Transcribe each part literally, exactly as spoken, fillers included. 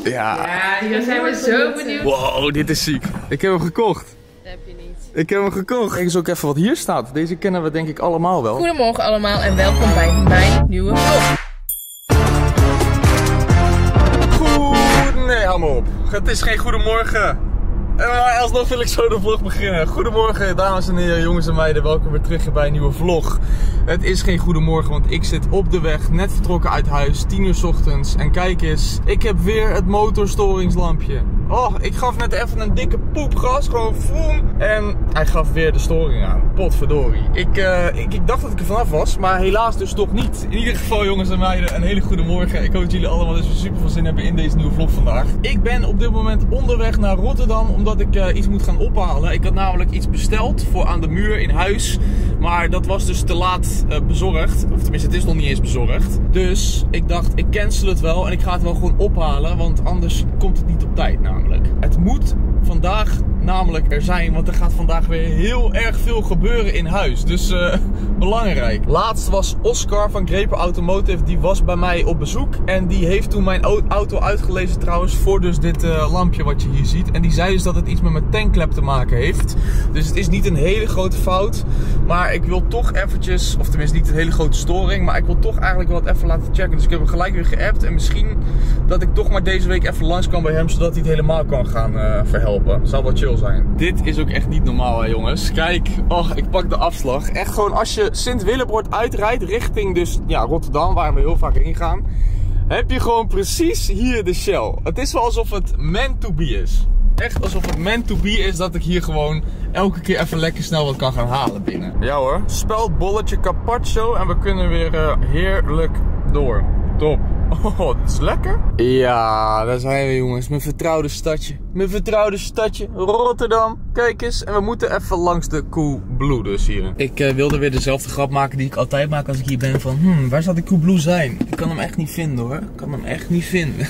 Ja. Ja, hier zijn we zo benieuwd. Wow, dit is ziek. Ik heb hem gekocht. Dat heb je niet. Ik heb hem gekocht. Kijk eens ook even wat hier staat. Deze kennen we denk ik allemaal wel. Goedemorgen allemaal en welkom bij mijn nieuwe vlog. Goed, nee, hou maar op. Het is geen goedemorgen. Maar alsnog wil ik zo de vlog beginnen. Goedemorgen dames en heren, jongens en meiden. Welkom weer terug bij een nieuwe vlog. Het is geen goedemorgen, want ik zit op de weg. Net vertrokken uit huis, tien uur 's ochtends. En kijk eens, ik heb weer het motorstoringslampje. Oh, ik gaf net even een dikke poepgas, gewoon vroom. En hij gaf weer de storing aan. Potverdorie. Ik, uh, ik, ik dacht dat ik er vanaf was, maar helaas dus toch niet. In ieder geval jongens en meiden, een hele goede morgen. Ik hoop dat jullie allemaal dus super veel zin hebben in deze nieuwe vlog vandaag. Ik ben op dit moment onderweg naar Rotterdam, omdat ik uh, iets moet gaan ophalen. Ik had namelijk iets besteld voor aan de muur in huis. Maar dat was dus te laat uh, bezorgd. Of tenminste, het is nog niet eens bezorgd. Dus ik dacht, ik cancel het wel en ik ga het wel gewoon ophalen. Want anders komt het niet op tijd namelijk. Het moet vandaag namelijk er zijn, want er gaat vandaag weer heel erg veel gebeuren in huis. Dus uh, belangrijk. Laatst was Oscar van Greper Automotive, die was bij mij op bezoek. En die heeft toen mijn auto uitgelezen trouwens voor dus dit uh, lampje wat je hier ziet. En die zei dus dat het iets met mijn tankklep te maken heeft. Dus het is niet een hele grote fout. Maar ik wil toch eventjes, of tenminste niet een hele grote storing, maar ik wil toch eigenlijk wel het even laten checken. Dus ik heb hem gelijk weer geappt. En misschien dat ik toch maar deze week even langs kan bij hem, zodat hij het helemaal kan gaan uh, verhelpen. Zal wel chill zijn. Dit is ook echt niet normaal hè jongens. Kijk, oh, ik pak de afslag. Echt gewoon als je Sint-Willebord uitrijdt richting dus ja, Rotterdam, waar we heel vaak heen gaan, heb je gewoon precies hier de Shell. Het is wel alsof het meant to be is. Echt alsof het meant to be is dat ik hier gewoon elke keer even lekker snel wat kan gaan halen binnen. Ja hoor, speldbolletje carpaccio en we kunnen weer uh, heerlijk door. Top. Oh, dit is lekker. Ja, daar zijn we jongens. Mijn vertrouwde stadje. Mijn vertrouwde stadje. Rotterdam. Kijk eens. En we moeten even langs de Coolblue dus hier. Ik uh, wilde weer dezelfde grap maken die ik altijd maak als ik hier ben. Van, hmm, waar zou de Coolblue zijn? Ik kan hem echt niet vinden hoor. Ik kan hem echt niet vinden.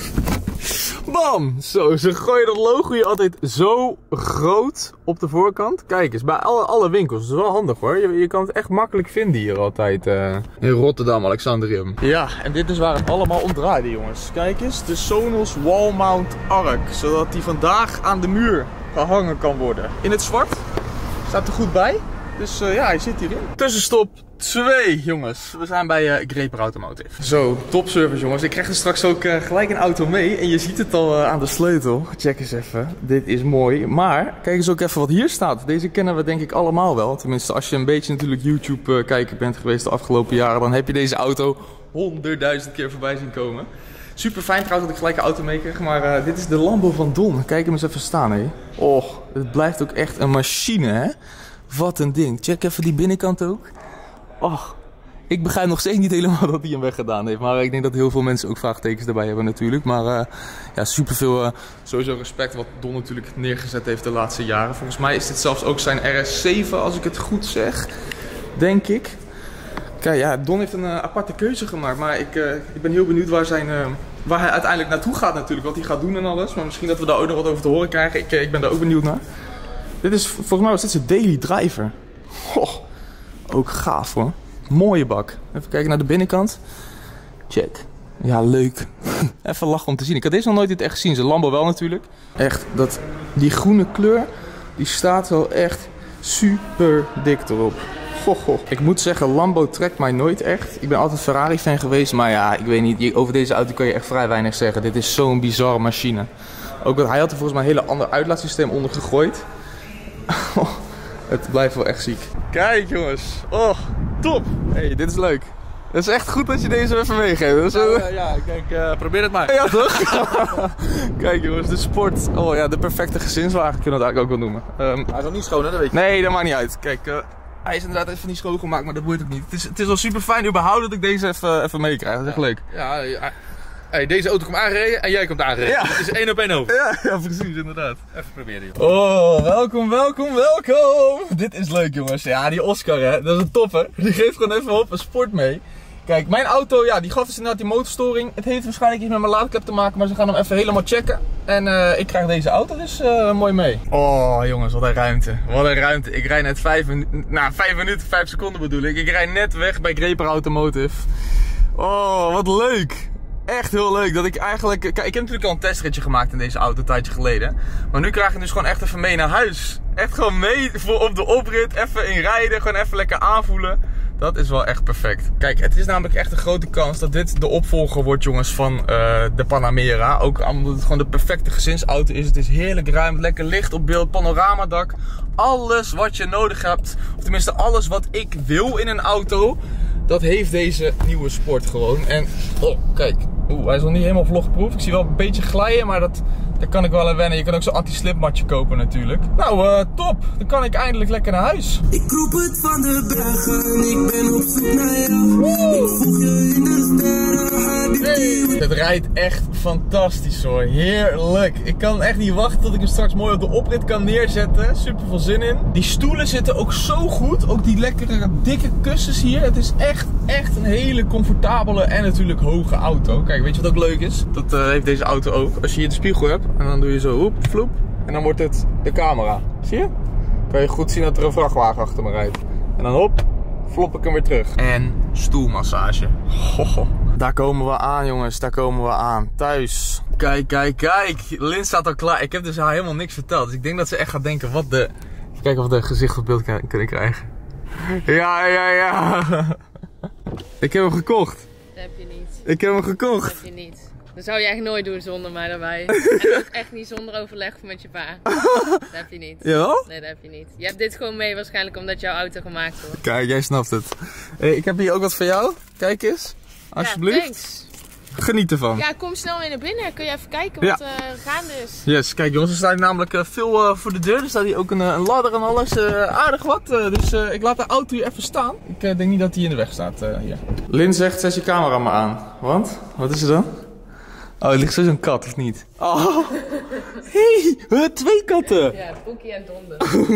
Bam! Zo, ze gooien dat logo hier altijd zo groot op de voorkant. Kijk eens, bij alle, alle winkels. Dat is wel handig hoor. Je, je kan het echt makkelijk vinden hier altijd. Uh, in Rotterdam, Alexandrium. Ja, en dit is waar het allemaal om draaide jongens. Kijk eens, de Sonos Wall Mount Arc. Zodat die vandaag aan de muur gehangen kan worden. In het zwart. Staat er goed bij. Dus uh, ja, hij zit hierin. Tussenstop twee jongens. We zijn bij uh, Greper Automotive. Zo, topservice jongens. Ik krijg er straks ook uh, gelijk een auto mee. En je ziet het al uh, aan de sleutel. Check eens even. Dit is mooi. Maar kijk eens ook even wat hier staat. Deze kennen we denk ik allemaal wel. Tenminste, als je een beetje natuurlijk YouTube uh, kijker bent geweest de afgelopen jaren, dan heb je deze auto honderdduizend keer voorbij zien komen. Super fijn trouwens dat ik gelijk een auto meekreeg. Maar uh, dit is de Lambo van Don. Kijk hem eens even staan hé. Oh, het blijft ook echt een machine hè. Wat een ding. Check even die binnenkant ook. Oh, ik begrijp nog steeds niet helemaal dat hij hem weggedaan heeft. Maar ik denk dat heel veel mensen ook vraagtekens erbij hebben natuurlijk. Maar uh, ja, super veel uh, sowieso respect wat Don natuurlijk neergezet heeft de laatste jaren. Volgens mij is dit zelfs ook zijn R S zeven als ik het goed zeg. Denk ik. Kijk, ja, Don heeft een uh, aparte keuze gemaakt. Maar ik, uh, ik ben heel benieuwd waar, zijn, uh, waar hij uiteindelijk naartoe gaat natuurlijk. Wat hij gaat doen en alles. Maar misschien dat we daar ook nog wat over te horen krijgen. Ik, uh, ik ben daar ook benieuwd naar. Dit is, volgens mij was dit zijn daily driver. Oh, ook gaaf hoor. Mooie bak. Even kijken naar de binnenkant. Check. Ja, leuk. Even lachen om te zien. Ik had deze nog nooit in het echt gezien. Zijn Lambo wel natuurlijk. Echt, dat, die groene kleur, die staat wel echt super dik erop. Goh, goh. Ik moet zeggen, Lambo trekt mij nooit echt. Ik ben altijd Ferrari fan geweest. Maar ja, ik weet niet. Over deze auto kan je echt vrij weinig zeggen. Dit is zo'n bizarre machine. Ook dat hij had er volgens mij een hele ander uitlaatsysteem onder gegooid. Oh, het blijft wel echt ziek. Kijk jongens. Oh, top. Hey, dit is leuk. Het is echt goed dat je deze even meegeeft. Dat is ja, uh, ja, kijk, uh, probeer het maar. Ja, toch? Kijk jongens, de sport. Oh ja, de perfecte gezinswagen kunnen we het eigenlijk ook wel noemen. Um, hij is nog niet schoon hè, dat weet je. Nee, dat maakt niet uit. Kijk, uh, hij is inderdaad even niet schoongemaakt, maar dat boeit ook niet. Het is, het is wel super fijn überhaupt dat ik deze even, even meekrijg. Dat is echt ja. leuk. Ja, ja. Hey, deze auto komt aangereden en jij komt aangereden. Ja. Het is één op één over. Ja, ja, precies, inderdaad. Even proberen, joh. Oh, welkom, welkom, welkom. Dit is leuk, jongens. Ja, die Oscar, hè. Dat is een topper. Die geeft gewoon even op een sport mee. Kijk, mijn auto, ja, die gaf dus inderdaad die motorstoring. Het heeft waarschijnlijk iets met mijn laadklep te maken, maar ze gaan hem even helemaal checken. En uh, ik krijg deze auto dus uh, mooi mee. Oh, jongens, wat een ruimte. Wat een ruimte. Ik rijd net vijf minuten, nou, vijf minuten, vijf seconden bedoel ik. Ik rijd net weg bij Greper Automotive. Oh, wat leuk. echt heel leuk dat ik eigenlijk... Kijk, ik heb natuurlijk al een testritje gemaakt in deze auto een tijdje geleden. Maar nu krijg ik hem dus gewoon echt even mee naar huis. Echt gewoon mee voor op de oprit, even in rijden, gewoon even lekker aanvoelen. Dat is wel echt perfect. Kijk, het is namelijk echt een grote kans dat dit de opvolger wordt, jongens, van uh, de Panamera. Ook omdat het gewoon de perfecte gezinsauto is. Het is heerlijk ruim, lekker licht op beeld, panoramadak. Alles wat je nodig hebt, of tenminste alles wat ik wil in een auto, dat heeft deze nieuwe Sport gewoon. En, oh, kijk. Oeh, hij is nog niet helemaal vlogproof. Ik zie wel een beetje glijden, maar dat, daar kan ik wel aan wennen. Je kan ook zo'n anti-slipmatje kopen natuurlijk. Nou, uh, top. Dan kan ik eindelijk lekker naar huis. Ik roep het van de bergen, ik ben op zoek naar jou. Ik voeg je in de sterren, hey. Het rijdt echt fantastisch hoor. Heerlijk. Ik kan echt niet wachten tot ik hem straks mooi op de oprit kan neerzetten. Super veel zin in. Die stoelen zitten ook zo goed. Ook die lekkere dikke kussens hier. Het is echt, echt een hele comfortabele en natuurlijk hoge auto. Kijk, weet je wat ook leuk is? Dat uh, heeft deze auto ook. Als je hier de spiegel hebt en dan doe je zo hoep, vloep. En dan wordt het de camera. Zie je? Kan je goed zien dat er een vrachtwagen achter me rijdt. En dan hop, flop ik hem weer terug. En stoelmassage. Ho, daar komen we aan, jongens. Daar komen we aan. Thuis. Kijk, kijk, kijk. Lin staat al klaar. Ik heb dus haar helemaal niks verteld. Dus ik denk dat ze echt gaat denken, wat de... Even kijken of we de gezicht op beeld kunnen krijgen. Ja, ja, ja. Ik heb hem gekocht. Dat heb je niet. Ik heb hem gekocht. Dat heb je niet. Dat zou je echt nooit doen zonder mij erbij. En ook echt niet zonder overleg met je pa. Dat heb je niet. Jawel? Nee, dat heb je niet. Je hebt dit gewoon mee waarschijnlijk omdat jouw auto gemaakt wordt. Kijk, jij snapt het. Hey, ik heb hier ook wat voor jou. Kijk eens. Alsjeblieft. Ja, thanks. Geniet ervan. Ja, kom snel weer naar binnen. Kun je even kijken wat er Ja. uh, gaande is. Yes, kijk jongens, er staat hier namelijk uh, veel uh, voor de deur. Er staat hier ook een, uh, een ladder en alles. Uh, aardig wat. Uh, dus uh, ik laat de auto hier even staan. Ik uh, denk niet dat hij in de weg staat uh, hier. Lin zegt, zet je camera maar aan. Want? Wat is er dan? Oh, er ligt zo zo'n kat, of niet? Oh. Hé, hey, twee katten. Ja, Poekie en Donder.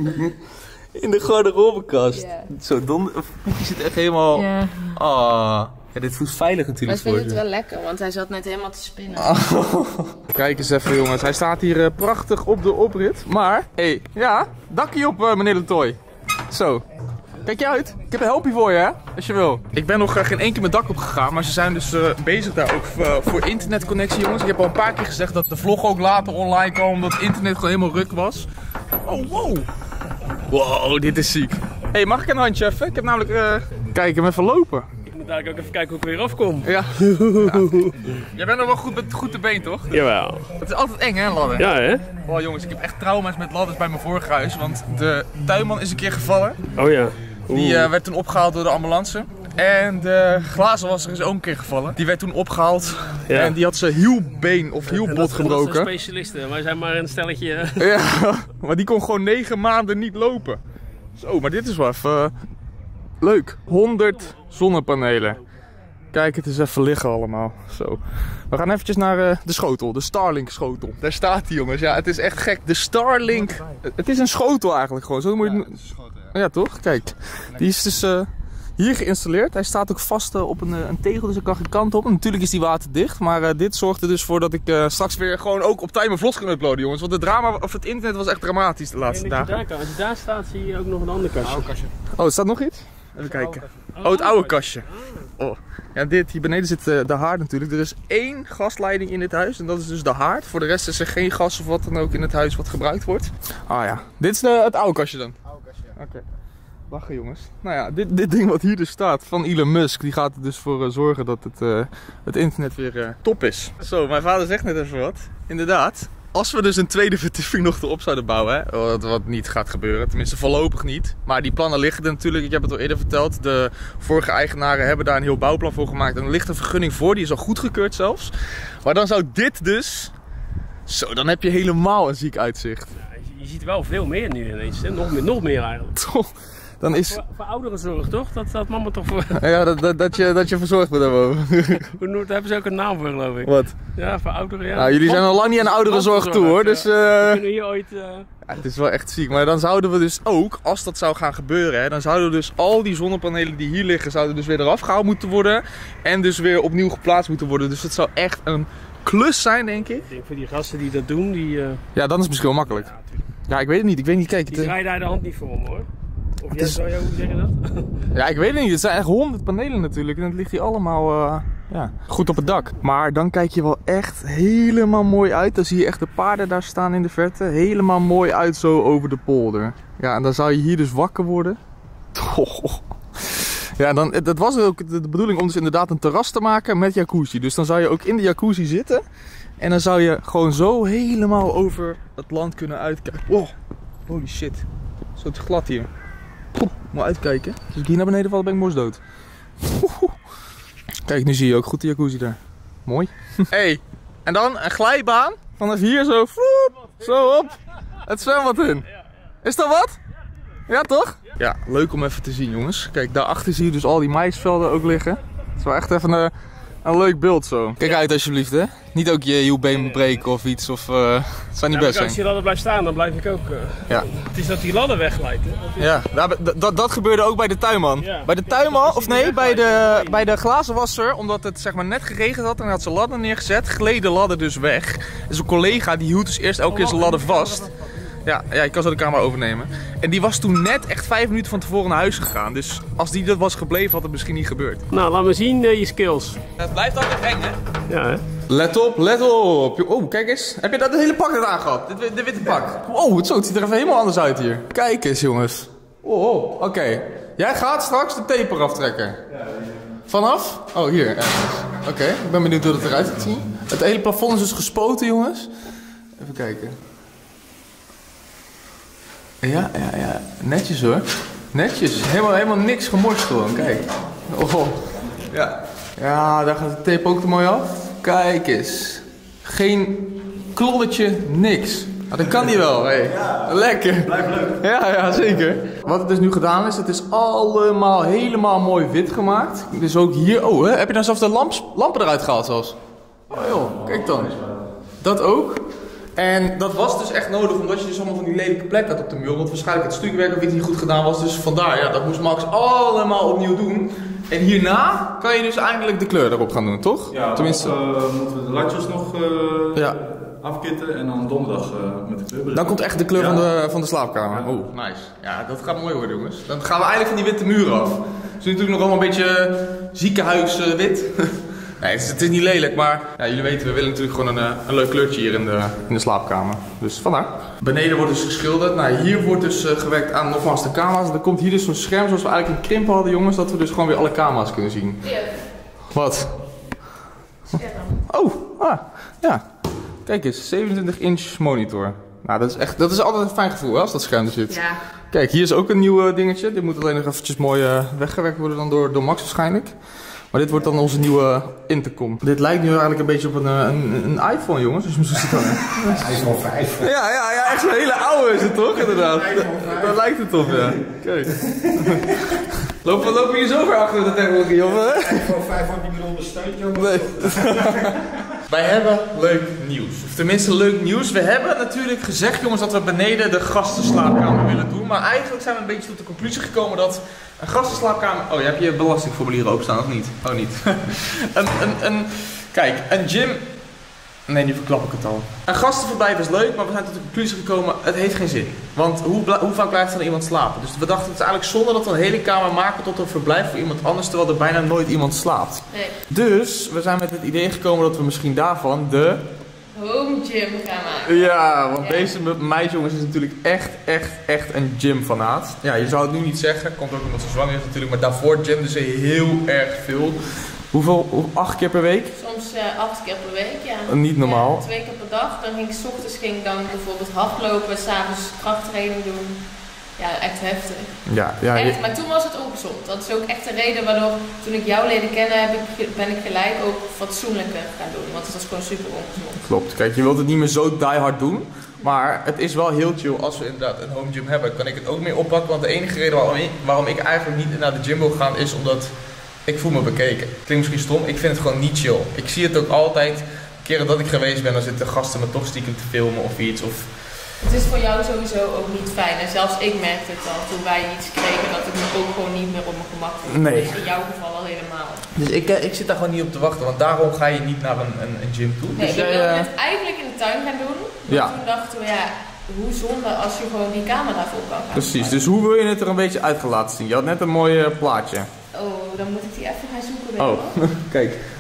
In de garderobekast. Ja. Zo, Donder, Poekie zit echt helemaal... Ja. Oh. Ja, dit voelt veilig Maar natuurlijk ik voor vind het je. wel lekker, want hij zat net helemaal te spinnen. Oh. Kijk eens even jongens, hij staat hier uh, prachtig op de oprit. Maar, hé, hey, ja, dakje op uh, meneer de Toy. Zo. Kijk je uit. Ik heb een helpje voor je, hè, als je wil. Ik ben nog uh, geen één keer mijn dak op gegaan, maar ze zijn dus uh, bezig daar ook uh, voor internetconnectie, jongens. Ik heb al een paar keer gezegd dat de vlog ook later online kwam, omdat het internet gewoon helemaal ruk was. Oh, wow. Wow, dit is ziek. Hé, hey, mag ik een handje even? Ik heb namelijk, uh, kijk hem even lopen. Ik moet eigenlijk ook even kijken hoe ik weer afkom. Ja. Ja. Jij bent nog wel goed, met, goed te been, toch? Jawel. Het is altijd eng, hè, ladder? Ja, hè? Oh, jongens, ik heb echt trauma's met ladders bij mijn vorige huis. Want de tuinman is een keer gevallen. Oh ja. Oeh. Die uh, werd toen opgehaald door de ambulance. En de glazenwasser is ook een keer gevallen. Die werd toen opgehaald. Ja. En die had zijn hielbeen of hielbot Dat gebroken. zijn specialisten. Wij zijn maar een stelletje. Ja, maar die kon gewoon negen maanden niet lopen. Zo, maar dit is wel even uh, leuk. honderd zonnepanelen. Kijk, het is even liggen allemaal. Zo. We gaan eventjes naar uh, de schotel, de Starlink schotel. Daar staat hij, jongens. Ja, het is echt gek. De Starlink. Het is een schotel eigenlijk gewoon. Zo moet je het... ja, ja, toch? Kijk. Die is dus uh, hier geïnstalleerd. Hij staat ook vast uh, op een, uh, een tegel, dus ik kan geen kant op. Natuurlijk is die waterdicht. Maar uh, dit zorgt er dus voor dat ik uh, straks weer gewoon ook op tijd mijn vlogs kan uploaden, jongens. Want het drama of het internet was echt dramatisch de laatste dagen. Daar kan. Als je daar staat, zie je ook nog een ander kastje. Oh, er staat nog iets? Even kijken. Oh, het oude kastje. Oh. Ja, dit, hier beneden zit uh, de haard natuurlijk. Er is één gasleiding in dit huis en dat is dus de haard. Voor de rest is er geen gas of wat dan ook in het huis wat gebruikt wordt. Ah ja, dit is de, het oude kastje dan? Oude kastje, ja. Oké. Okay. Lachen jongens. Nou ja, dit, dit ding wat hier dus staat van Elon Musk, die gaat er dus voor uh, zorgen dat het, uh, het internet weer uh, top is. Zo, mijn vader zegt net even wat. Inderdaad. Als we dus een tweede verdieping nog erop zouden bouwen, hè, wat, wat niet gaat gebeuren, tenminste voorlopig niet. Maar die plannen liggen er natuurlijk, ik heb het al eerder verteld. De vorige eigenaren hebben daar een heel bouwplan voor gemaakt. En er ligt een vergunning voor, die is al goedgekeurd zelfs. Maar dan zou dit dus, zo, dan heb je helemaal een ziek uitzicht. Ja, je, je ziet wel veel meer nu ineens. Hè? Nog, meer, nog meer eigenlijk. Toch, dan is... Voor, voor ouderenzorg toch? Dat had mama toch voor... Ja, dat, dat, dat, je, dat je verzorgd wordt daarboven. Daar hebben ze ook een naam voor, geloof ik. Wat? Ja, voor ouderen, ja. Nou, jullie zijn al lang niet aan ouderenzorg toe hoor, dus... Uh... We kunnen hier ooit... Uh... Ja, het is wel echt ziek, maar dan zouden we dus ook, als dat zou gaan gebeuren, hè, dan zouden dus al die zonnepanelen die hier liggen, zouden dus weer eraf gehaald moeten worden. En dus weer opnieuw geplaatst moeten worden. Dus het zou echt een klus zijn, denk ik. Ik denk voor die gasten die dat doen, die... Uh... Ja, dan is het misschien wel makkelijk. Ja, ik weet het niet. Ik weet niet, kijk. Die het, draaien daar de hand niet voor om, hoor. Of jij, is... zou jij hoe zeg je dat? Ja, ik weet het niet. Het zijn echt honderd panelen natuurlijk. En het ligt hier allemaal uh, Ja, goed op het dak. Maar dan kijk je wel echt helemaal mooi uit. Dan zie je echt de paarden daar staan in de verte. Helemaal mooi uit zo over de polder. Ja, en dan zou je hier dus wakker worden. Oh. Ja, dan, dat was ook de bedoeling om dus inderdaad een terras te maken met jacuzzi. Dus dan zou je ook in de jacuzzi zitten. En dan zou je gewoon zo helemaal over het land kunnen uitkijken. Wow, holy shit. Zo te glad hier. Poeh, moet uitkijken. Als ik hier naar beneden val, ben ik morsdood. Kijk, nu zie je ook goed de jacuzzi daar. Mooi. Hey, en dan een glijbaan. Vanaf hier zo, vloep, zo op. Het zwembad in. Is dat wat? Ja, toch? Ja, leuk om even te zien, jongens. Kijk, daarachter zie je dus al die maïsvelden ook liggen. Het is wel echt even een, een leuk beeld zo. Kijk uit alsjeblieft, hè. Niet ook je hielbeen breken of iets. Of, uh, het zou niet Ja, best zijn. als je ladder blijft staan, dan blijf ik ook... Uh, Ja. Het is dat die ladder wegglijdt, hè. Ja, dat, dat, dat gebeurde ook bij de tuinman. Ja. Bij de tuinman, of nee, bij de, bij de glazenwasser, omdat het zeg maar net geregend had en had ze ladder neergezet, gleed de ladder dus weg. Dus een collega die hield dus eerst elke keer zijn ladder vast. Ja, ja, ik kan zo de camera overnemen. En die was toen net echt vijf minuten van tevoren naar huis gegaan. Dus als die dat was gebleven, had het misschien niet gebeurd. Nou, laat me zien uh, je skills. Het blijft altijd eng, hè? Ja, hè. Let op, let op. Oh, kijk eens. Heb je dat hele pak net aangehad? Dit, dit witte pak. Oh, het, zo, het ziet er even helemaal anders uit hier. Kijk eens, jongens. Oh, oh oké. Okay. Jij gaat straks de taper aftrekken. Vanaf? Oh, hier. Oké, okay. Ik ben benieuwd hoe het eruit gaat zien. Het hele plafond is dus gespoten, jongens. Even kijken. Ja, ja, ja. Netjes hoor. Netjes. Helemaal, helemaal niks gemorst gewoon. Kijk. Oh. Ja. Ja, daar gaat de tape ook te mooi af. Kijk eens. Geen kloddetje, niks. Ah, dat kan die wel, hé. Ja, lekker. Blijft leuk. Ja, ja, zeker. Wat het dus nu gedaan is, het is allemaal helemaal mooi wit gemaakt. Dus ook hier, oh, hè, heb je dan zelfs de lamp, lampen eruit gehaald zelfs? Oh joh, kijk dan. Dat ook. En dat was dus echt nodig, omdat je dus allemaal van die lelijke plekken had op de muur. Want waarschijnlijk het stukwerk of iets niet goed gedaan was. Dus vandaar, ja, dat moest Max allemaal opnieuw doen. En hierna kan je dus eindelijk de kleur erop gaan doen, toch? Ja, tenminste. Dan uh, moeten we de latjes nog uh, ja. afkitten en dan donderdag uh, met de kleur. Dan komt echt de kleur ja. van, de, van de slaapkamer. Ja. Oh, nice. Ja, dat gaat mooi worden, jongens. Dan gaan we eigenlijk van die witte muren af. Het is natuurlijk nog allemaal een beetje ziekenhuiswit. Uh, Nee, het is, het is niet lelijk, maar ja, jullie weten, we willen natuurlijk gewoon een, een leuk kleurtje hier in de, in de slaapkamer. Dus vandaar. Beneden wordt dus geschilderd. Nou, hier wordt dus uh, gewerkt aan nogmaals de camera's. Er komt hier dus zo'n scherm zoals we eigenlijk een krimp hadden, jongens. Dat we dus gewoon weer alle camera's kunnen zien. Ja. Wat? Scherm. Oh, ah, ja. Kijk eens, zevenentwintig inch monitor. Nou, dat is echt, dat is altijd een fijn gevoel hè, als dat scherm er zit. Ja. Kijk, hier is ook een nieuw uh, dingetje. Dit moet alleen nog eventjes mooi uh, weggewerkt worden dan door, door Max waarschijnlijk. Maar dit wordt dan onze nieuwe intercom. Dit lijkt nu eigenlijk een beetje op een, een, een iPhone, jongens. Dus misschien dan. iPhone vijf. Ja, ja, ja, echt zo'n hele oude is het toch, inderdaad. Daar lijkt het op, ja. Kijk. Lopen we lopen hier zo ver achter de technologie, jongen? iPhone vijf wordt niet meer ondersteund, jongen. Nee. Wij hebben leuk nieuws. Of tenminste leuk nieuws. We hebben natuurlijk gezegd, jongens, dat we beneden de gastenslaapkamer willen doen. Maar eigenlijk zijn we een beetje tot de conclusie gekomen dat een gastenslaapkamer... Oh, je hebt je belastingformulieren openstaan, of niet? Oh, niet. een, een, een... Kijk, een gym... Nee, nu verklap ik het al. Een gastenverblijf is leuk, maar we zijn tot de conclusie gekomen, het heeft geen zin. Want hoe, hoe vaak blijft er dan iemand slapen? Dus we dachten, het is eigenlijk zonde dat we een hele kamer maken tot een verblijf voor iemand anders, terwijl er bijna nooit iemand slaapt. Nee. Dus we zijn met het idee gekomen dat we misschien daarvan de... home gym gaan maken. Ja, want Ja. deze meisjongens is natuurlijk echt, echt, echt een gymfanaat. Ja, je zou het nu niet zeggen, komt ook omdat ze zwanger is natuurlijk, maar daarvoor gymde ze heel erg veel. Hoeveel? Hoe, acht keer per week? Soms uh, acht keer per week, ja. Niet normaal. Ja, twee keer per dag. Dan ging ik 's ochtends ging ik dan bijvoorbeeld hardlopen, 's avonds krachttraining doen. Ja, echt heftig. Ja, ja. Echt, maar toen was het ongezond. Dat is ook echt de reden waardoor toen ik jou leren kennen heb ik, ben ik gelijk ook fatsoenlijker gaan doen. Want het was gewoon super ongezond. Klopt. Kijk, je wilt het niet meer zo die hard doen. Maar het is wel heel chill als we inderdaad een home gym hebben. Kan ik het ook meer oppakken. Want de enige reden waarom ik, waarom ik eigenlijk niet naar de gym wil gaan is omdat ik voel me bekeken. Klinkt misschien stom, ik vind het gewoon niet chill. Ik zie het ook altijd. Keren dat ik geweest ben, dan zitten gasten me toch stiekem te filmen of iets. Of... Het is voor jou sowieso ook niet fijn. En zelfs ik merkte het al toen wij iets kregen dat ik me ook gewoon niet meer op mijn gemak voelde. Nee. Dus in jouw geval al helemaal. Dus ik, ik zit daar gewoon niet op te wachten, want daarom ga je niet naar een, een, een gym toe. Nee, dus we jij, wilden uh... het eigenlijk in de tuin gaan doen. Maar Ja. toen dachten we, ja, hoe zonde als je gewoon die kamer daarvoor kan gaan. Precies, dus hoe wil je het er een beetje uit gaan laten zien? Je had net een mooi uh, plaatje. Oh, dan moet ik die even gaan zoeken. Oh, kijk.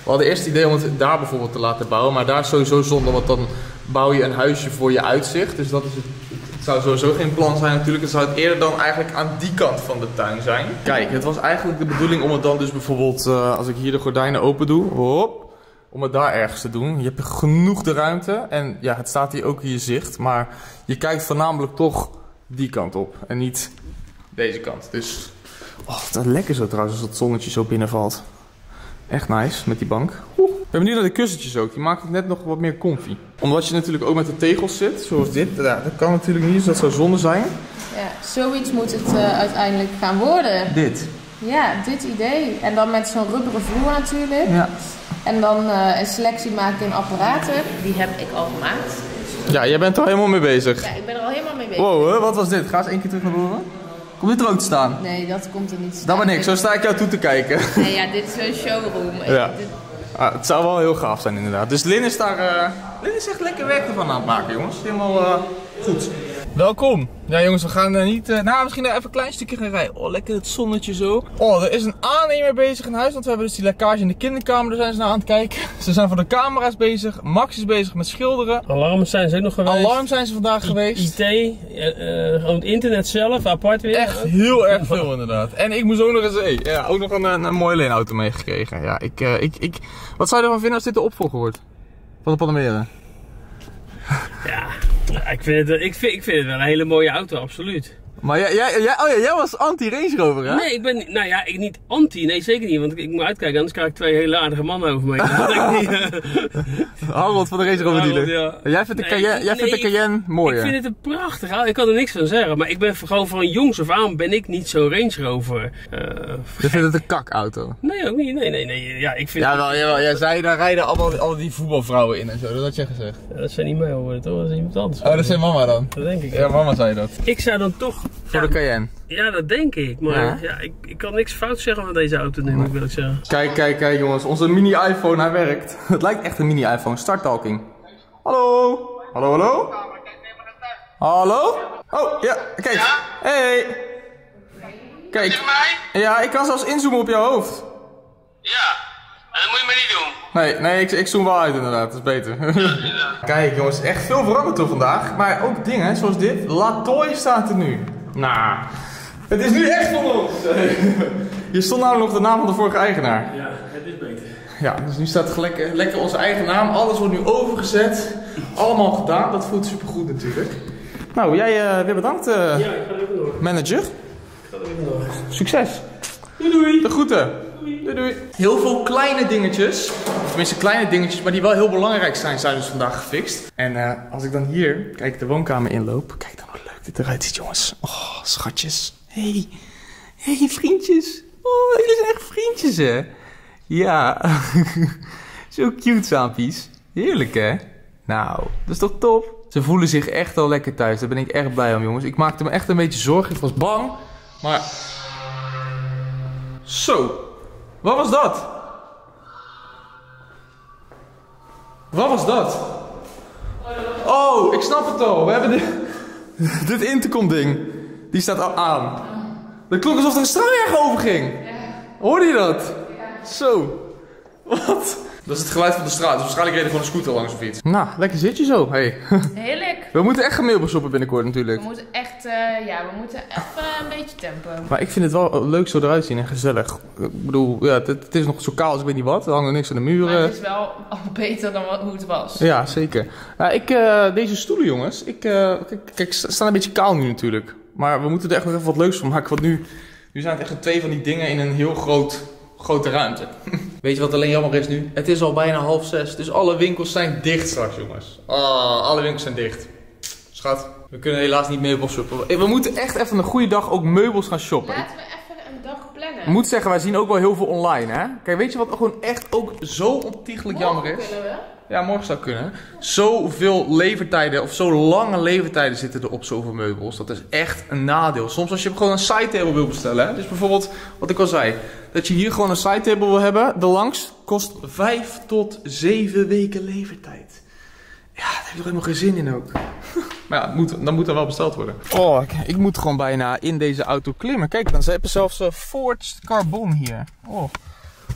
We hadden eerst het idee om het daar bijvoorbeeld te laten bouwen, maar daar is sowieso zonde, want dan bouw je een huisje voor je uitzicht. Dus dat is het, het zou sowieso geen plan zijn natuurlijk. Het zou het eerder dan eigenlijk aan die kant van de tuin zijn. Kijk, het was eigenlijk de bedoeling om het dan dus bijvoorbeeld, uh, als ik hier de gordijnen open doe, hop, om het daar ergens te doen. Je hebt genoeg de ruimte en ja, het staat hier ook in je zicht, maar je kijkt voornamelijk toch die kant op en niet deze kant. Dus, oh, dat is lekker zo trouwens als het zonnetje zo binnenvalt. Echt nice, met die bank. Oeh. We hebben nu naar de kussentjes ook. Die maakt het net nog wat meer comfy. Omdat je natuurlijk ook met de tegels zit, zoals dit. Ja, dat kan natuurlijk niet, dus dat zou zonde zijn. Ja, zoiets moet het uh, uiteindelijk gaan worden. Dit. Ja, dit idee. En dan met zo'n rubberen vloer natuurlijk. Ja. En dan uh, een selectie maken in apparaten. Die heb ik al gemaakt. Ja, jij bent er helemaal mee bezig. Ja, ik ben er al helemaal mee bezig. Wow, hè? Wat was dit? Ga eens één keer terug naar boven. Kom dit er ook te staan? Nee, dat komt er niet te staan. Dat ben ik, zo sta ik jou toe te kijken. Nee, ja, dit is een showroom. Ja. Dit... Ah, het zou wel heel gaaf zijn inderdaad. Dus Lin is daar, uh, Lin is echt lekker werk ervan aan het maken, jongens. Helemaal uh, goed. Welkom. Ja jongens, we gaan uh, niet, uh, nou misschien even een klein stukje gaan rijden. Oh, lekker het zonnetje zo. Oh, er is een aannemer bezig in huis, want we hebben dus die lekkage in de kinderkamer. Daar zijn ze naar aan het kijken. Ze zijn voor de camera's bezig. Max is bezig met schilderen. Alarms zijn ze ook nog geweest. Alarm zijn ze vandaag I geweest. I T, uh, gewoon het internet zelf, apart weer. Echt heel erg veel inderdaad. En ik moest ook nog eens, hey, ja, ook nog een, een, een mooie leenauto meegekregen. Ja, ik, uh, ik, ik, wat zou je ervan vinden als dit de opvolger wordt? Van de Panamera? Ja, ja, ik, vind het, ik, vind, ik vind het wel een hele mooie auto, absoluut. Maar jij, jij, jij, oh ja, jij was anti-Range Rover, hè? Nee, ik ben, nou ja, ik niet anti, nee zeker niet, want ik, ik moet uitkijken, anders krijg ik twee hele aardige mannen over me. Dat ik niet, Harold van de Range Rover dealer. Ja. Jij vindt de Nee, Cayenne, jij nee, vindt de Cayenne mooier? Ik vind het een prachtig auto, ik kan er niks van zeggen, maar ik ben gewoon van jongs af aan ben ik niet zo Range Rover. Uh, Je vindt het een kakauto? nee, ook niet, nee, nee, nee, ja, ik vind Jawel, jawel, jij zei daar rijden allemaal, al die voetbalvrouwen in en zo, dat had je gezegd. Ja, dat zijn niet mij hoor, toch? Dat is iemand anders. Oh, dat zijn mama dan? Dat denk ik. Ja, mama zei dat. Ik zou dan toch... Voor ja, de Cayenne. Ja, dat denk ik. Maar Ja. ja. ik, ik kan niks fout zeggen van deze auto nu, moet ik wel zeggen. Kijk, kijk, kijk jongens, onze mini-iPhone, hij werkt. Het lijkt echt een mini-iPhone. Start talking. Hallo? Hallo, hallo? Hallo? Oh, ja, kijk. Hey. Kijk. Ja, ik kan zelfs inzoomen op jouw hoofd. Ja, en dat moet je maar niet doen. Nee, nee, ik, ik zoom wel uit inderdaad, dat is beter. Kijk jongens, echt veel veranderd door vandaag. Maar ook dingen zoals dit. Latoy staat er nu. Nou, het is nu echt van ons. Hier stond namelijk nog de naam van de vorige eigenaar. Ja, het is beter. Ja, dus nu staat lekker, lekker onze eigen naam. Alles wordt nu overgezet. Allemaal gedaan, dat voelt supergoed natuurlijk. Nou, jij uh, weer bedankt uh, Ja, ik ga er even door. manager. Ik ga er even door. Succes. Doei doei. De groeten. Doei doei. Heel veel kleine dingetjes, of tenminste kleine dingetjes, maar die wel heel belangrijk zijn, zijn dus vandaag gefixt. En uh, als ik dan hier, kijk, de woonkamer inloop, kijk dan hoe leuk dit eruit ziet, jongens. Oh, schatjes. Hey, hey vriendjes. Oh, jullie zijn echt vriendjes, hè? Ja. Zo cute, saampies. Heerlijk, hè? Nou, dat is toch top? Ze voelen zich echt al lekker thuis. Daar ben ik echt blij om, jongens. Ik maakte me echt een beetje zorgen. Ik was bang, maar... Zo. Wat was dat? Wat was dat? Oh, ik snap het al. We hebben dit, dit intercom ding. Die staat al aan. Dat klonk alsof er een straaljager overging. Hoorde je dat? Zo. Wat? Dat is het geluid van de straat. Dus waarschijnlijk reden gewoon een scooter langs of iets. Nou, lekker zit je zo. Hey. Heerlijk. We moeten echt gaan meubelshoppen binnenkort natuurlijk. We moeten echt, uh, ja, we moeten even een beetje tempo. Maar ik vind het wel leuk zo eruit zien en gezellig. Ik bedoel, ja, het, het is nog zo kaal als ik weet niet wat. Er hangt niks aan de muren. Maar het is wel al beter dan wat, hoe het was. Ja, zeker. Ja, ik, uh, deze stoelen, jongens. Ik, uh, kijk, kijk, ze staan een beetje kaal nu natuurlijk. Maar we moeten er echt nog even wat leuks van maken. Want nu, nu zijn het echt twee van die dingen in een heel groot, grote ruimte. Weet je wat alleen jammer is nu? Het is al bijna half zes. Dus alle winkels zijn dicht straks, jongens. Oh, alle winkels zijn dicht. Schat, we kunnen helaas niet meubels shoppen. We moeten echt even een goede dag ook meubels gaan shoppen. Laten we even een dag plannen. Ik moet zeggen, wij zien ook wel heel veel online, hè. Kijk, weet je wat gewoon echt ook zo ontiegelijk jammer is? Kunnen we? Ja, morgen zou kunnen. Zoveel levertijden, of zo lange levertijden zitten er op zoveel meubels. Dat is echt een nadeel. Soms als je gewoon een sidetable wil bestellen. Hè? Dus bijvoorbeeld, wat ik al zei. Dat je hier gewoon een sidetable wil hebben. De langs kost vijf tot zeven weken levertijd. Ja, daar heb je toch helemaal geen zin in ook. Maar ja, moet, dan moet er wel besteld worden. Oh, ik, ik moet gewoon bijna in deze auto klimmen. Kijk, dan ze hebben zelfs uh, Ford Carbon hier. Oh.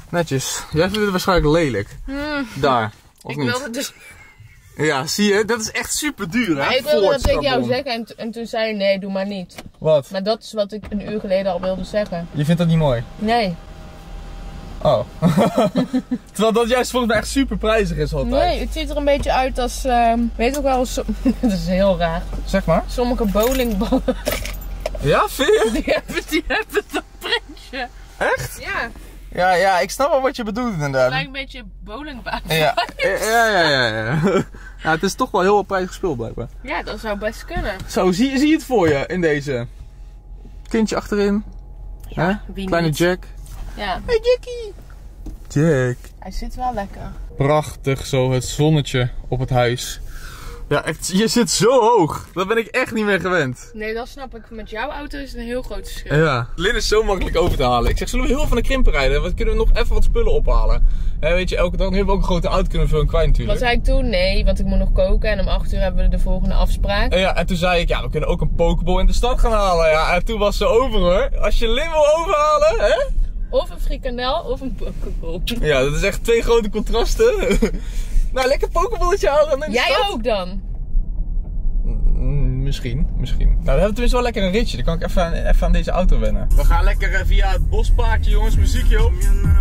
Netjes. Jij vindt het waarschijnlijk lelijk. Mm. Daar. Of Ik niet? wilde dus... Ja, zie je? Dat is echt super duur, hè? Maar ik wilde dat tegen jou Voortschapbon. zeggen en, en toen zei je nee, doe maar niet. Wat? Maar dat is wat ik een uur geleden al wilde zeggen. Je vindt dat niet mooi? Nee. Oh. Terwijl dat juist volgens mij echt super prijzig is altijd. Nee, het ziet er een beetje uit als, uh, weet ook wel, so dat is heel raar. Zeg maar. Sommige bowlingballen, Ja, vind je? die hebben, die hebben dat printje. Echt? Ja, Ja, ja, ik snap wel wat je bedoelt inderdaad. lijkt een beetje bowlingbaan. Ja, ja, ja, ja, ja. Ja, het is toch wel heel prijzig spul blijkbaar. Ja, dat zou best kunnen. Zo, zie, zie je het voor je in deze? Kindje achterin. Ja, Hè? wie Kleine niet? Jack. Ja, Hey Jackie. Jack. hij zit wel lekker. Prachtig zo, het zonnetje op het huis. Ja, echt, je zit zo hoog. Dat ben ik echt niet meer gewend. Nee, dat snap ik. Met jouw auto is het een heel groot verschil. Ja. Lin is zo makkelijk over te halen. Ik zeg, zullen we heel van de krimper rijden? Want kunnen we nog even wat spullen ophalen? Hè, weet je, elke dag nu hebben we ook een grote auto, kunnen we veel en kwijt natuurlijk. Wat zei ik toen? Nee, want ik moet nog koken en om acht uur hebben we de volgende afspraak. En ja, en toen zei ik, ja, we kunnen ook een pokeball in de stad gaan halen. Ja, en toen was ze over hoor. Als je Lin wil overhalen, hè? Of een frikandel of een pokeball. Ja, dat is echt twee grote contrasten. Nou, lekker pokeballetje halen in de Jij stad. ook dan? Mm, Misschien, misschien. Nou, dan hebben we tenminste wel lekker een ritje. Dan kan ik even aan, even aan deze auto wennen. We gaan lekker eh, via het bospaadje, jongens. Muziek, joh.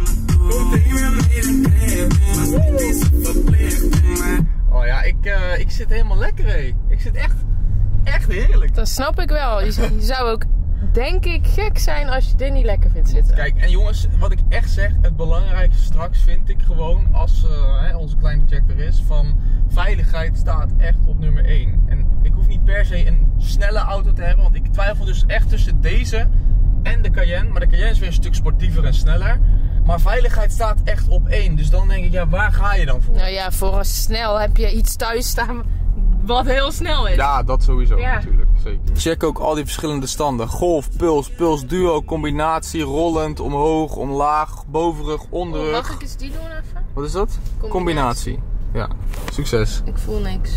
Oh ja, ik, uh, ik zit helemaal lekker, hé. Ik zit echt, echt heerlijk. Dat snap ik wel. Je, je zou ook, denk ik, gek zijn als je dit niet lekker vindt zitten. Kijk, en jongens, wat ik echt zeg, het belangrijkste straks vind ik gewoon, als uh, hè, onze kleine Jack er is, van veiligheid staat echt op nummer één. En ik hoef niet per se een snelle auto te hebben, want ik twijfel dus echt tussen deze en de Cayenne. Maar de Cayenne is weer een stuk sportiever en sneller. Maar veiligheid staat echt op één. Dus dan denk ik, ja, waar ga je dan voor? Nou ja, voor een snel heb je iets thuis staan wat heel snel is. Ja, dat sowieso Ja. natuurlijk. Zeker. Check ook al die verschillende standen. Golf, puls, puls, duo, combinatie, rollend, omhoog, omlaag, bovenrug, onderrug. Mag ik eens die doen even? Wat is dat? Combinatie. Combinatie. Ja, succes. Ik voel niks.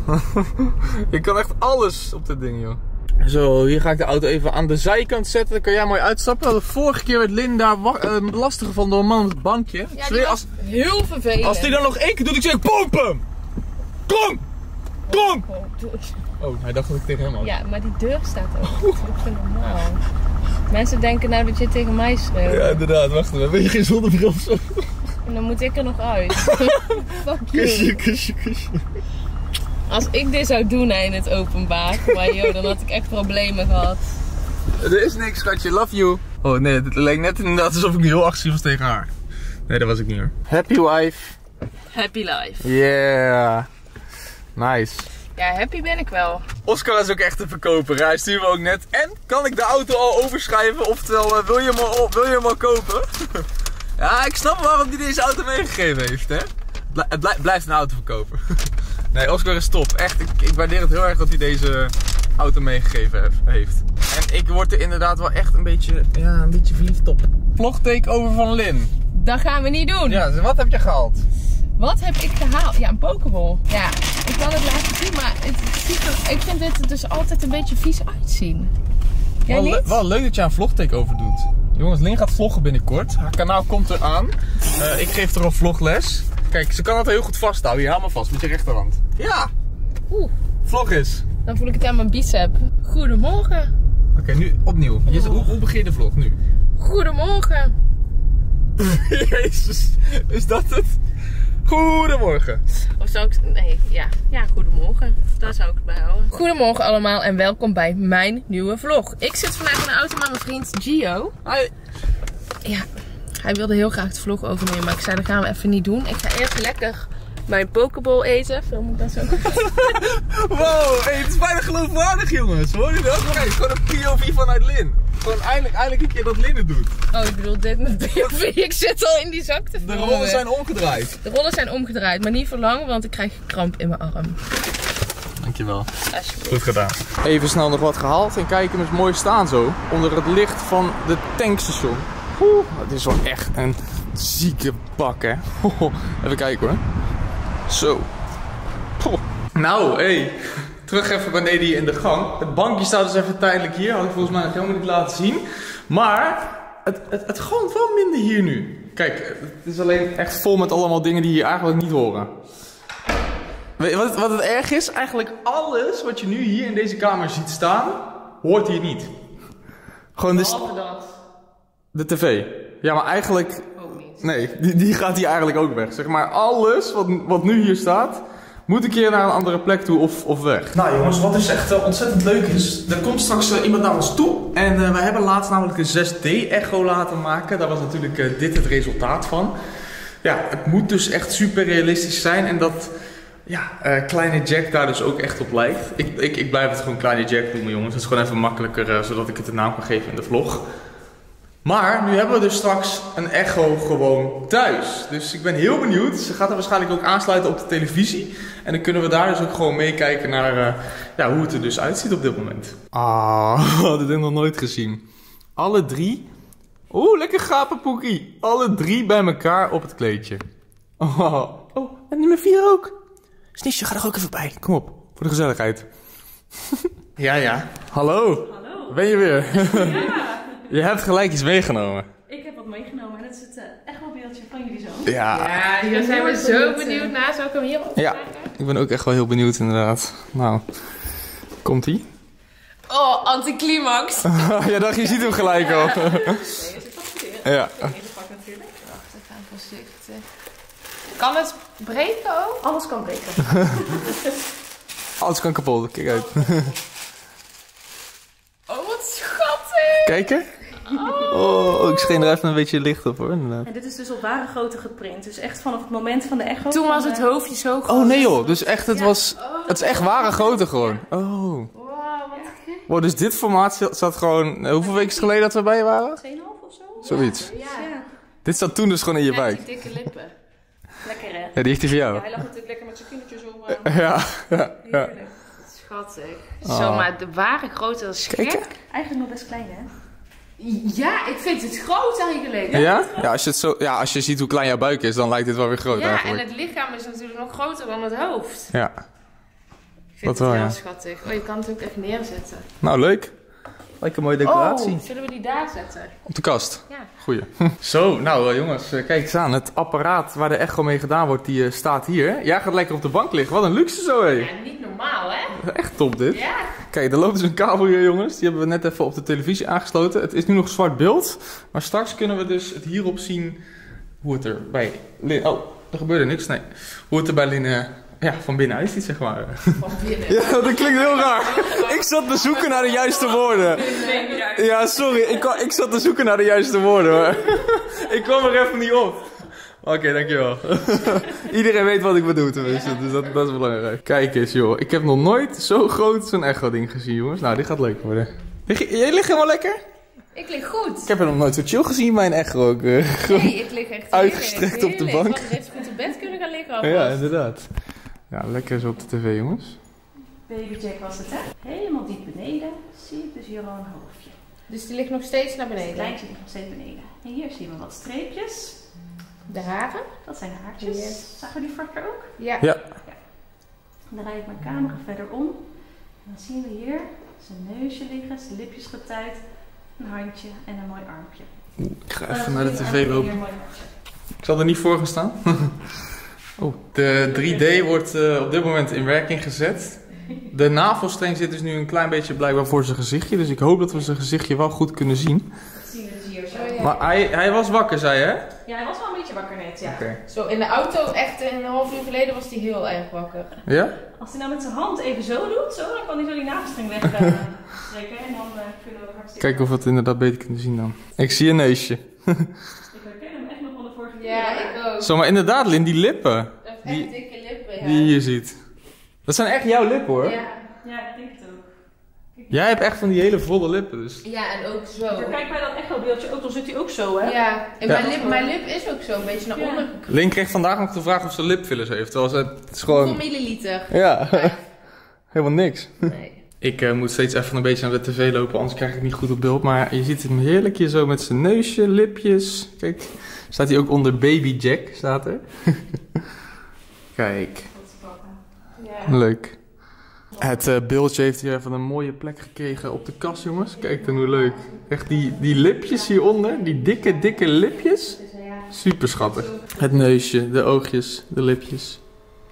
Je kan echt alles op dit ding, joh. Zo, hier ga ik de auto even aan de zijkant zetten. Dan kan jij mooi uitstappen. De vorige keer werd Lin daar uh, lastig gevallen door een man op het bankje. Ja, Zweer, die als, was heel vervelend. als die dan nog één keer doet, ik zeg pomp hem! Kom! Kom! Oh, doe- Oh, hij dacht dat ik tegen hem had. Ja, maar die deur staat ook. Dat is ook zo normaal. Mensen denken nou dat je tegen mij schreeuwt. Ja, inderdaad. Wacht even. Ben je geen zonnebril of zo? En dan moet ik er nog uit. Fuck Kusje, you. kusje, kusje. Als ik dit zou doen hè, in het openbaar, maar joh, dan had ik echt problemen gehad. Er is niks, schatje. Love you. Oh nee, het leek net inderdaad alsof ik nu heel agressief was tegen haar. Nee, dat was ik niet hoor. Happy wife. Happy life. Yeah. Nice. Ja, happy ben ik wel. Oscar is ook echt een verkoper. Hij stuurt me ook net. En kan ik de auto al overschrijven? Oftewel, uh, wil, je hem al, wil je hem al kopen? Ja, ik snap waarom hij deze auto meegegeven heeft, hè? Bl het blij blijft een autoverkoper. Nee, Oscar is top. Echt, ik, ik waardeer het heel erg dat hij deze auto meegegeven hef, heeft. En ik word er inderdaad wel echt een beetje, ja, een beetje verliefd op. Vlogtake over van Lin. Dat gaan we niet doen. Ja, wat heb je gehaald? Wat heb ik gehaald? Ja, een pokeball. Ja, ik kan het laten zien, maar het ziet er, ik vind dit er dus altijd een beetje vies uitzien. Jij Wel, niet? le wel leuk dat je een vlogtake over doet. Jongens, Lin gaat vloggen binnenkort. Haar kanaal komt eraan. Uh, ik geef er een vlogles. Kijk, ze kan het heel goed vasthouden. Hier, hou maar vast met je rechterhand. Ja! Oeh, Vlog is. dan voel ik het aan mijn bicep. Goedemorgen. Oké, okay, nu opnieuw. Je, hoe, hoe begin je de vlog nu? Goedemorgen. Jezus, is dat het? Goedemorgen. Of zou ik... Nee, ja. Ja, goedemorgen. Daar zou ik het bij houden. Goedemorgen allemaal en welkom bij mijn nieuwe vlog. Ik zit vandaag in de auto met mijn vriend Gio. Hi. Ja, hij wilde heel graag de vlog overnemen, maar ik zei dat gaan we even niet doen. Ik ga eerst lekker mijn pokeball eten. Film ik dat zo? Wow, hey, het is bijna geloofwaardig jongens. Hoor je dat? Kijk, gewoon een P O V vanuit Lin. Gewoon eindelijk, eindelijk een keer dat Lin het doet. Oh, ik bedoel dit met P O V. Ik zit al in die zak te De filmen. rollen zijn omgedraaid. De rollen zijn omgedraaid, maar niet voor lang, want ik krijg kramp in mijn arm. Dankjewel. Alsjeblieft. Goed gedaan. Even snel nog wat gehaald en kijk hem eens mooi staan zo. Onder het licht van de tankstation. Oeh, het is wel echt een zieke bak hè. Even kijken hoor. Zo. Poh. Nou, hé. Hey. Terug even beneden hier in de gang. Het bankje staat dus even tijdelijk hier. Had ik volgens mij nog helemaal niet laten zien. Maar het, het, het galmt wel minder hier nu. Kijk, het is alleen echt vol met allemaal dingen die je eigenlijk niet horen. Weet je wat, wat het erg is? Eigenlijk alles wat je nu hier in deze kamer ziet staan, hoort hier niet. Gewoon de, Behalve dat. de tv. Ja, maar eigenlijk... Ook niet. Nee, die, die gaat hier eigenlijk ook weg. Zeg maar, alles wat, wat nu hier staat, moet een keer naar een andere plek toe of, of weg. Nou jongens, wat dus echt uh, ontzettend leuk is, er komt straks uh, iemand naar ons toe. En uh, wij hebben laatst namelijk een zes D echo laten maken. Daar was natuurlijk uh, dit het resultaat van. Ja, het moet dus echt super realistisch zijn. En dat ja, uh, kleine Jack daar dus ook echt op lijkt. Ik, ik, ik blijf het gewoon kleine Jack noemen jongens. Dat is gewoon even makkelijker, uh, zodat ik het een naam kan geven in de vlog. Maar nu hebben we dus straks een echo gewoon thuis. Dus ik ben heel benieuwd. Ze gaat er waarschijnlijk ook aansluiten op de televisie. En dan kunnen we daar dus ook gewoon meekijken naar uh, ja, hoe het er dus uitziet op dit moment. Ah, dat heb ik nog nooit gezien. Alle drie. Oeh, lekker gapen Poekie. Alle drie bij elkaar op het kleedje. Oh, oh en nummer vier ook. Snisje, ga er ook even bij. Kom op, voor de gezelligheid. Ja, ja. Hallo. Hallo. Ben je weer? Ja. Je hebt gelijk iets meegenomen. Ik heb wat meegenomen en dat is het uh, echobeeldje van jullie zoon. Ja. Ja, daar zijn we zo benieuwd naar. Zal ik hem hier opmaken? Ja, ik ben ook echt wel heel benieuwd inderdaad. Nou, komt-ie? Oh, anticlimax. Ja, dacht je ziet hem gelijk al. Nee, je zit vast goed in. Ja. In de pak natuurlijk. Wacht, even voorzichtig. Kan het breken ook? Alles kan breken. Alles kan kapot, kijk uit. Oh, wat schattig. Kijken? Oh, ik scheen er even een beetje licht op hoor, inderdaad. En dit is dus op ware grootte geprint. Dus echt vanaf het moment van de echo. Toen was van, het uh, hoofdje zo groot. Oh nee joh, dus echt het Ja. was... Het is echt ware grootte gewoon. Oh. Wow, wat gek. Wow, dus dit formaat zat zat gewoon... uh, Hoeveel weken geleden dat we bij je waren? twee komma vijf of zo. Zoiets. Ja. Ja. Dit zat toen dus gewoon in je Net buik. die dikke lippen. Lekker hè? Ja, die heeft hij voor jou. Ja, hij lag natuurlijk lekker met zijn kindertjes zo. Uh, Ja, ja, ja. heerlijk. Schattig. Oh. Zo, maar de ware grootte was Kijk, gek. Eigenlijk nog best klein hè? Ja, ik vind het groot eigenlijk. Ja? Ja, als je, het zo, ja, als je ziet hoe klein jouw buik is, dan lijkt dit wel weer groot Ja, en eigenlijk. het lichaam is natuurlijk nog groter dan het hoofd. Ja. Ik vind Dat het wel, heel ja. schattig. Oh, je kan het ook even neerzetten. Nou, leuk. Lijkt een mooie decoratie. Oh, zullen we die daar zetten? Op de kast. Ja. Goeie. Zo, nou uh, jongens, uh, kijk eens aan. Het apparaat waar de echo mee gedaan wordt, die uh, staat hier. Jij gaat lekker op de bank liggen. Wat een luxe zo, hé. Ja, niet normaal, hè? Echt top dit. Ja. Kijk, er loopt dus een kabel hier, jongens. Die hebben we net even op de televisie aangesloten. Het is nu nog zwart beeld. Maar straks kunnen we dus het hierop zien hoe het er bij... Lin- Oh, er gebeurde niks. Nee. Hoe het er bij Lin... uh, ja, van binnen uitziet, zeg maar. Van binnen. Ja, dat klinkt heel raar. Ik zat te zoeken naar de juiste woorden. Ja, sorry. Ik, kwam- ik zat te zoeken naar de juiste woorden, hoor. Ik kwam er even niet op. Oké, okay, dankjewel. Iedereen weet wat ik bedoel tenminste, dus dat, dat is belangrijk. Kijk eens joh, ik heb nog nooit zo groot zo'n echo ding gezien jongens. Nou, dit gaat leuk worden. Lig, je- jij ligt helemaal lekker? Ik lig goed. Ik heb er nog nooit zo chill gezien bij een echo ook. uh, gewoon- Nee, ik lig echt uitgestrekt heerlijk, op de heerlijk. bank. Want ik net goed op bed kunnen gaan liggen Ja, alvast. inderdaad. Ja, lekker zo op de tv jongens. Baby Jack was het hè? Helemaal diep beneden. Zie je dus hier al een hoofdje. Dus die ligt nog steeds naar Het beneden. lijntje ligt nog steeds beneden. En hier zien we wat streepjes. De haren? Dat zijn de haartjes. Yes. Zagen we die vaker ook? Ja. Ja. Dan draai ik mijn camera verder om. En dan zien we hier zijn neusje liggen, zijn lipjes getuid, een handje en een mooi armpje. Ik ga Oh, even dat naar de is een tv armpje, lopen. hier een mooi handje. Ik zal er niet voor gaan staan. Oh, de drie D wordt uh, op dit moment in werking gezet. De navelstreng zit dus nu een klein beetje blijkbaar voor zijn gezichtje. Dus ik hoop dat we zijn gezichtje wel goed kunnen zien. Dat zien we dus hier zo. Oh, ja. Maar hij, hij was wakker, zei je hè? Ja, hij was wel een beetje wakker net, ja. Oké. Zo, in de auto, echt een half uur geleden, was hij heel erg wakker. Ja? Als hij nou met zijn hand even zo doet, zo, dan kan hij zo die navelstreng wegtrekken. Uh, en dan uh, kunnen we hartstikke... Kijken of we het inderdaad beter kunnen zien dan. Ik zie een neusje. Ik herken hem echt nog van de vorige keer. Ja, hoor. ik ook. Zo, maar inderdaad Lin, die lippen. Hij heeft Die- echt dikke lippen, ja. Die je hier ziet. Dat zijn echt jouw lippen hoor. Ja. Ja, ik denk het ook. Jij hebt echt van die hele volle lippen dus. Ja, en ook zo. Maar kijk bij dat echo-beeldje ook, dan zit hij ook zo, hè? Ja, en Ja. Mijn, lip, mijn lip is ook zo, een beetje naar Ja. onder. Lin kreeg vandaag nog de vraag of ze lipfillers heeft. Terwijl ze, het is Hoeveel gewoon... milliliter? Ja, helemaal niks. Nee. Ik uh, moet steeds even een beetje naar de tv lopen, anders krijg ik het niet goed op beeld. Maar je ziet hem heerlijk hier zo met zijn neusje, lipjes. Kijk, staat hij ook onder Baby Jack, staat er. Kijk, Ja. leuk. Het uh, beeldje heeft hier even een mooie plek gekregen op de kast, jongens. Kijk dan hoe leuk. Echt die, die lipjes hieronder, die dikke, dikke lipjes. Super schattig. Het neusje, de oogjes, de lipjes.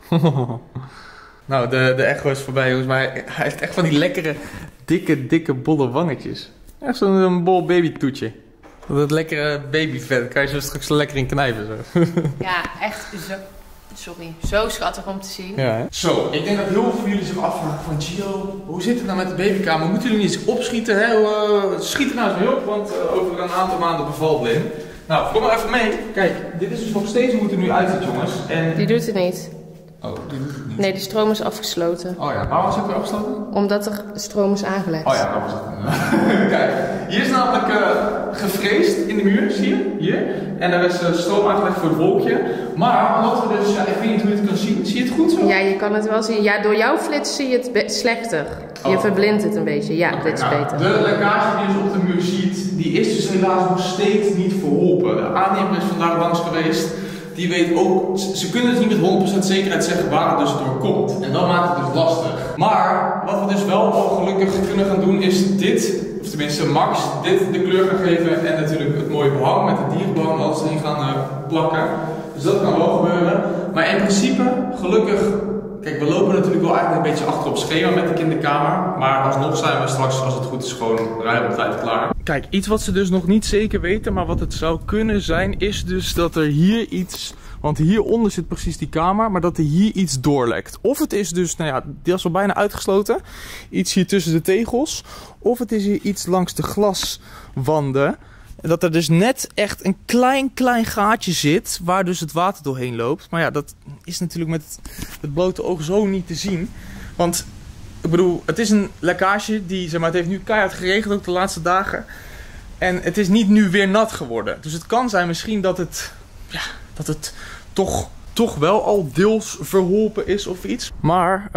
Nou, de, de echo is voorbij jongens, maar hij, hij heeft echt van die lekkere, dikke, dikke, bolle wangetjes. Echt zo'n bol babytoetje. Dat lekkere babyvet, kan je zo straks lekker in knijpen zo. Ja, echt zo, sorry, zo schattig om te zien. Ja, hè? Zo, ik denk dat heel veel van jullie zich afvragen van Gio, hoe zit het nou met de babykamer? Moeten jullie niet eens opschieten? Hè? Uh, schiet er nou eens mee op, want uh, over een aantal maanden bevalt Lin. Nou, kom maar even mee. Kijk, dit is dus nog steeds hoe het er nu uitziet jongens. En... Die doet het niet. Oh, die doet het niet. Nee, de stroom is afgesloten. Oh ja, waarom is het weer afgesloten? Omdat er stroom is aangelegd. Oh ja, dat was het. Kijk, hier is namelijk uh, gefreesd in de muur, zie je? Hier. En er is uh, stroom aangelegd voor het wolkje. Maar omdat we dus, ja, ik weet niet hoe je het kan zien. Zie je het goed zo? Ja, je kan het wel zien. Ja, door jouw flits zie je het slechter. Je oh. verblindt het een beetje. Ja, okay, dit is nou, beter. De lekkage die je op de muur ziet, die is dus helaas nog steeds niet verholpen. De aannemer is vandaag langs geweest. Die weet ook, ze kunnen het niet met honderd procent zekerheid zeggen waar het dus door komt. En dat maakt het dus lastig. Maar wat we dus wel al gelukkig kunnen gaan doen is dit, of tenminste Max, dit de kleur gaan geven en natuurlijk het mooie behang met het dierenbehang alles erin gaan uh, plakken. Dus dat kan wel gebeuren. Maar in principe, gelukkig, kijk we lopen natuurlijk wel eigenlijk een beetje achter op schema met de kinderkamer. Maar alsnog zijn we straks, als het goed is, gewoon ruim op tijd klaar. Kijk, iets wat ze dus nog niet zeker weten, maar wat het zou kunnen zijn, is dus dat er hier iets, want hieronder zit precies die kamer, maar dat er hier iets doorlekt. Of het is dus, nou ja, die is al bijna uitgesloten, iets hier tussen de tegels, of het is hier iets langs de glaswanden. Dat er dus net echt een klein, klein gaatje zit, waar dus het water doorheen loopt. Maar ja, dat is natuurlijk met het, het blote oog zo niet te zien, want... Ik bedoel, het is een lekkage die, zeg maar, het heeft nu keihard geregend ook de laatste dagen. En het is niet nu weer nat geworden. Dus het kan zijn misschien dat het, ja, dat het toch, toch wel al deels verholpen is of iets. Maar,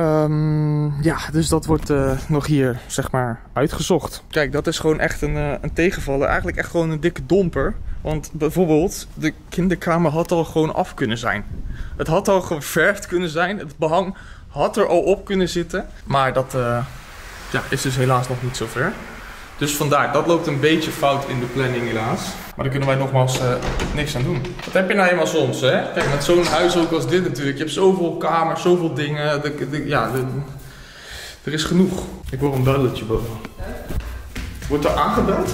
um, ja, dus dat wordt uh, nog hier, zeg maar, uitgezocht. Kijk, dat is gewoon echt een, uh, een tegenvaller. Eigenlijk echt gewoon een dikke domper. Want bijvoorbeeld, de kinderkamer had al gewoon af kunnen zijn. Het had al geverfd kunnen zijn. Het behang had er al op kunnen zitten. Maar dat uh, ja, is dus helaas nog niet zo ver. Dus vandaar, dat loopt een beetje fout in de planning helaas. Maar daar kunnen wij nogmaals uh, niks aan doen. Wat heb je nou helemaal soms, hè? Kijk, met zo'n huis ook als dit natuurlijk. Je hebt zoveel kamers, zoveel dingen. De, de, ja, de, er is genoeg. Ik hoor een belletje boven. Wordt er aangebeld?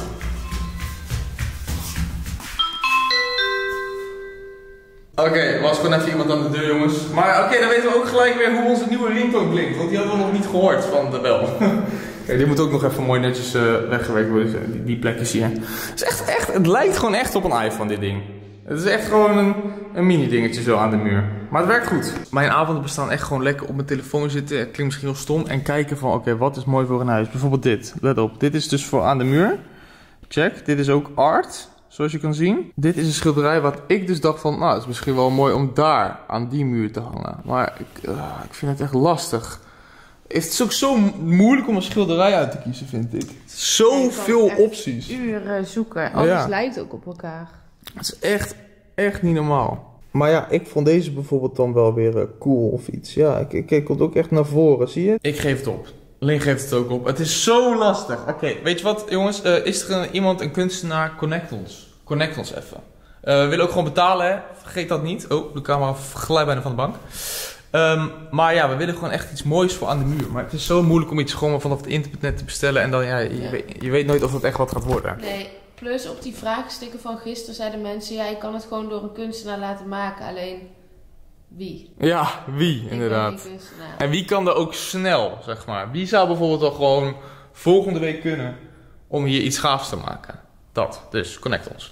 Oké, okay, er was gewoon even iemand aan de deur, jongens. Maar oké, okay, dan weten we ook gelijk weer hoe onze nieuwe ringtone klinkt. Want die hadden we nog niet gehoord van de bel. Kijk, die moet ook nog even mooi netjes uh, weggewerkt worden, die, die plekjes hier. Het is echt, echt, het lijkt gewoon echt op een iPhone, dit ding. Het is echt gewoon een, een mini dingetje zo aan de muur. Maar het werkt goed. Mijn avonden bestaan echt gewoon lekker op mijn telefoon zitten. Het klinkt misschien heel stom. En kijken van, oké, okay, wat is mooi voor een huis? Bijvoorbeeld dit. Let op, dit is dus voor aan de muur. Check, dit is ook art. Zoals je kan zien. Dit is een schilderij wat ik dus dacht van, nou, het is misschien wel mooi om daar aan die muur te hangen. Maar ik, uh, ik vind het echt lastig. Het is ook zo moeilijk om een schilderij uit te kiezen, vind ik. Zoveel opties. Uren zoeken. Alles ja. lijkt ook op elkaar. Het is echt, echt niet normaal. Maar ja, ik vond deze bijvoorbeeld dan wel weer uh, cool of iets. Ja, ik, ik, ik kom ook echt naar voren, zie je? Ik geef het op. Lin geeft het ook op. Het is zo lastig. Oké, okay, weet je wat jongens? Uh, is er een, iemand, een kunstenaar? Connect ons. Connect ons even. Uh, we willen ook gewoon betalen, hè? Vergeet dat niet. Oh, de camera glijdt bijna van de bank. Um, maar ja, we willen gewoon echt iets moois voor aan de muur. Maar het is zo moeilijk om iets gewoon vanaf het internet te bestellen. En dan, ja, je, ja. Weet, je weet nooit of het echt wat gaat worden. Nee, plus op die vraagstukken van gisteren zeiden mensen... Ja, je kan het gewoon door een kunstenaar laten maken. Alleen, wie? Ja, wie, ik inderdaad. En wie kan er ook snel, zeg maar? Wie zou bijvoorbeeld al gewoon volgende week kunnen om hier iets gaafs te maken? Dat, dus connect ons.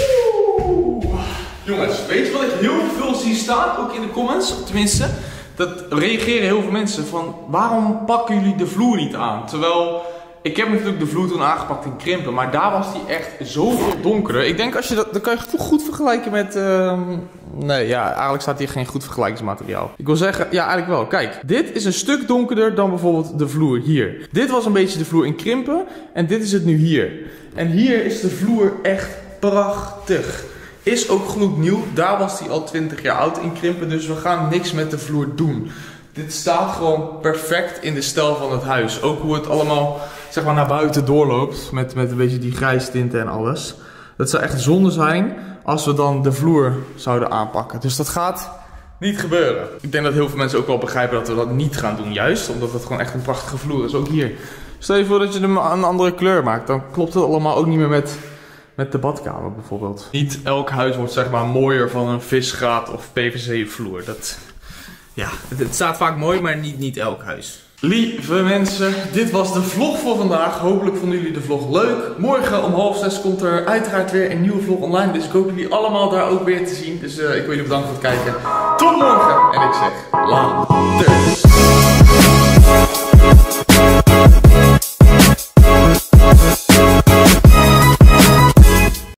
Oeh. Jongens, weet je wat ik heel veel zie staan, ook in de comments, tenminste, dat reageren heel veel mensen van, waarom pakken jullie de vloer niet aan? Terwijl, ik heb natuurlijk de vloer toen aangepakt in krimpen, maar daar was die echt zoveel donkerder. Ik denk, als je dat, dan kan je het goed vergelijken met, uh, nee ja, eigenlijk staat hier geen goed vergelijkingsmateriaal. Ik wil zeggen, ja eigenlijk wel, kijk, dit is een stuk donkerder dan bijvoorbeeld de vloer hier. Dit was een beetje de vloer in krimpen en dit is het nu hier. En hier is de vloer echt prachtig. Is ook gloednieuw. Daar was hij al twintig jaar oud in krimpen. Dus we gaan niks met de vloer doen. Dit staat gewoon perfect in de stijl van het huis. Ook hoe het allemaal, zeg maar, naar buiten doorloopt. Met, met een beetje die grijstinten en alles. Dat zou echt zonde zijn als we dan de vloer zouden aanpakken. Dus dat gaat niet gebeuren. Ik denk dat heel veel mensen ook wel begrijpen dat we dat niet gaan doen. Juist, omdat het gewoon echt een prachtige vloer is. Ook hier. Stel je voor dat je hem een andere kleur maakt. Dan klopt het allemaal ook niet meer met, met de badkamer bijvoorbeeld. Niet elk huis wordt zeg maar mooier van een visgraat of P V C vloer. Dat, ja, het, het staat vaak mooi, maar niet, niet elk huis. Lieve mensen, dit was de vlog voor vandaag. Hopelijk vonden jullie de vlog leuk. Morgen om half zes komt er uiteraard weer een nieuwe vlog online. Dus ik hoop jullie allemaal daar ook weer te zien. Dus uh, ik wil jullie bedanken voor het kijken. Tot morgen. En ik zeg later.